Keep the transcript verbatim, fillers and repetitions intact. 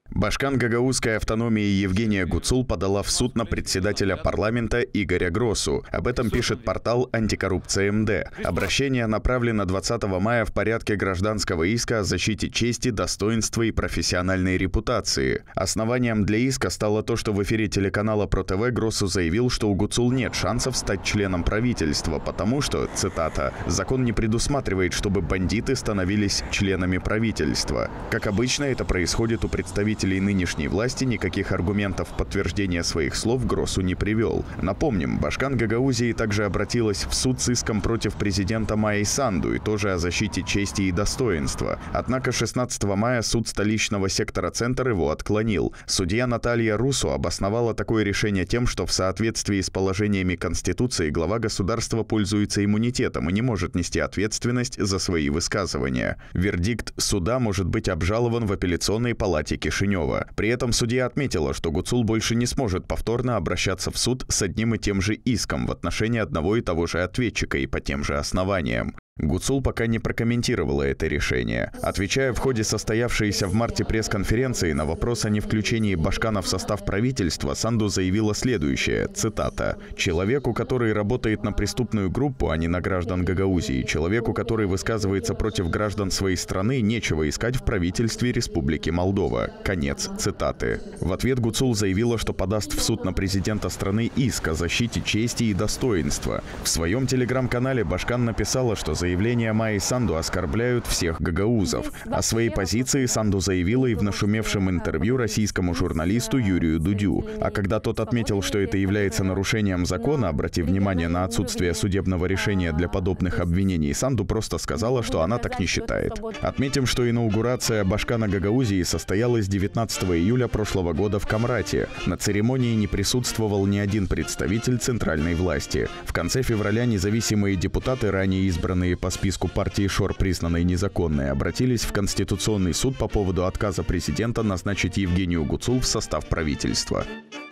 Башкан гагаузской автономии Евгения Гуцул подала в суд на председателя парламента Игоря Гросу. Об этом пишет портал «Антикоррупция МД». Обращение направлено двадцатого мая в порядке гражданского иска о защите чести, достоинства и профессиональной репутации. Основанием для иска стало то, что в эфире телеканала ПроТВ Гросу заявил, что у Гуцул нет шансов стать членом правительства, потому что, цитата, «закон не предусматривает, чтобы бандиты становились членами правительства». Как обычно, это происходит у представителей нынешней власти, никаких аргументов подтверждения своих слов Гросу не привел. Напомним, Башкан Гагаузии также обратилась в суд с иском против президента Майи Санду и тоже о защите чести и достоинства. Однако шестнадцатого мая суд столичного сектора Центр его отклонил. Судья Наталья Русу обосновала такое решение тем, что в соответствии с положениями Конституции глава государства пользуется иммунитетом и не может нести ответственность за свои высказывания. Вердикт суда может быть обжалован в апелляционной палате Кишинева. При этом судья отметила, что Гуцул больше не сможет повторно обращаться в суд с одним и тем же иском в отношении одного и того же ответчика и по тем же основаниям. Гуцул пока не прокомментировала это решение. Отвечая в ходе состоявшейся в марте пресс-конференции на вопрос о невключении Башкана в состав правительства, Санду заявила следующее, цитата, «Человеку, который работает на преступную группу, а не на граждан Гагаузии, человеку, который высказывается против граждан своей страны, нечего искать в правительстве Республики Молдова». Конец цитаты. В ответ Гуцул заявила, что подаст в суд на президента страны иск о защите чести и достоинства. В своем телеграм-канале Башкан написала, что заявление Заявления Майи Санду оскорбляют всех гагаузов. О своей позиции Санду заявила и в нашумевшем интервью российскому журналисту Юрию Дудю. А когда тот отметил, что это является нарушением закона, обратив внимание на отсутствие судебного решения для подобных обвинений, Санду просто сказала, что она так не считает. Отметим, что инаугурация Башкана Гагаузии состоялась девятнадцатого июля прошлого года в Камрате. На церемонии не присутствовал ни один представитель центральной власти. В конце февраля независимые депутаты, ранее избранные по списку партии ШОР, признанной незаконной, обратились в Конституционный суд по поводу отказа президента назначить Евгению Гуцул в состав правительства.